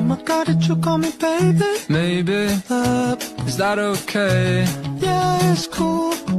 my god, did you call me baby? Maybe, is that okay? Yeah, it's cool.